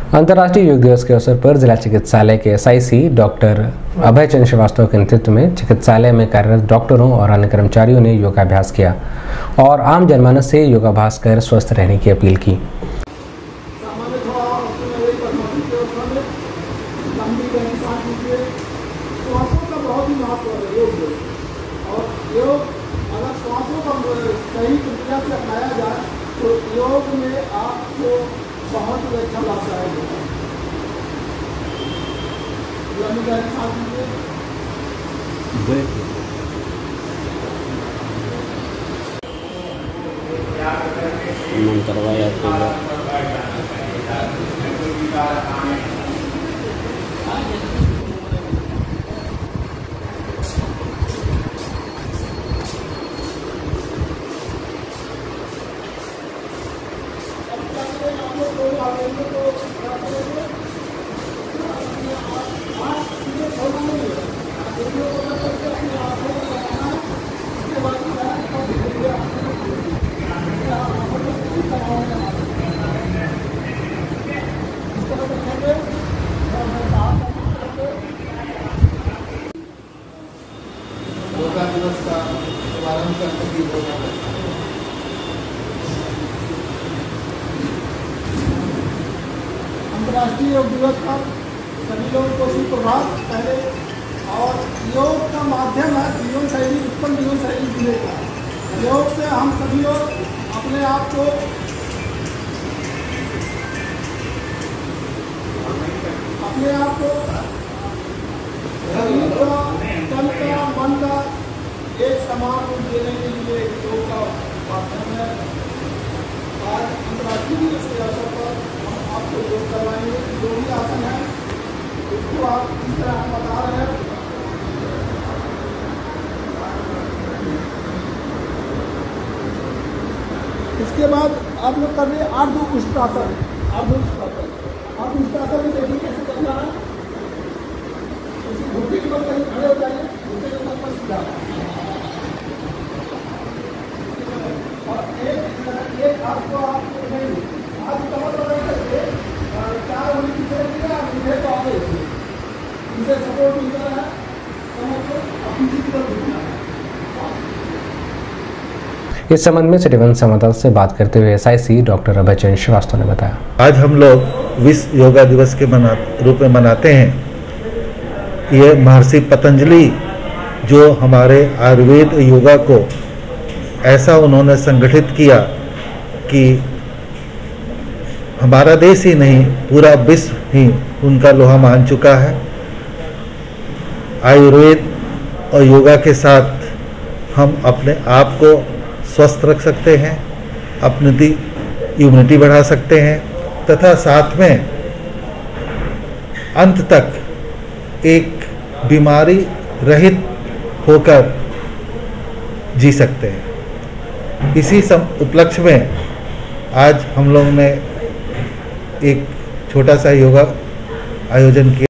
अंतर्राष्ट्रीय योग दिवस के अवसर पर जिला चिकित्सालय के एसआईसी डॉक्टर अभय चंद्र श्रीवास्तव के नेतृत्व में चिकित्सालय में कार्यरत डॉक्टरों और अन्य कर्मचारियों ने योगाभ्यास किया और आम जनमानस से योगाभ्यास कर स्वस्थ रहने की अपील की। सही तरीका से अपनाया जाए तो योग में आपको बहुत अच्छा लाभदायक होगा। योगा दिवस का शुभारंभ करने की अंतर्राष्ट्रीय योग दिवस पर सभी लोगों को सुप्रभात। पहले और योग का माध्यम है जीवन शैली, उत्तम जीवन शैली जीने का। योग से हम सभी लोग अपने आप को शरीर का, तन का, मन का एक समान रूप देने के लिए योग का माध्यम है। आज अंतर्राष्ट्रीय दिवस के अवसर पर हम आपको योग करवाएंगे। जो भी आसन है उसको आप इस तरह हम बता रहे हैं। इसके बाद आप लोग कर रहे हैं अर्ध उष्टासन। आप उष्टासन में देखिए कैसे करना है। घुटने के ऊपर कहीं खड़े हो जाइए, घुटने के ऊपर सीधा और एक हाथ को आप नहीं हाथ कमर बदल करके 4 उंगली की तरफ दिया, मुझे तो आगे इसे सपोर्ट मिलता है कमर को अपनी की तरफ घुटना है। इस संबंध में सिटीवन संवाददाता से बात करते हुए एसआईसी डॉक्टर अभय चंद्र श्रीवास्तव ने बताया, आज हम लोग विश्व योगा दिवस के रूप में मनाते हैं। ये महर्षि पतंजलि जो हमारे आयुर्वेद योगा को ऐसा उन्होंने संगठित किया कि हमारा देश ही नहीं पूरा विश्व ही उनका लोहा मान चुका है। आयुर्वेद और योगा के साथ हम अपने आप को स्वस्थ रख सकते हैं, अपनी इम्यूनिटी बढ़ा सकते हैं तथा साथ में अंत तक एक बीमारी रहित होकर जी सकते हैं। इसी उपलक्ष्य में आज हम लोग ने एक छोटा सा योगा आयोजन किया।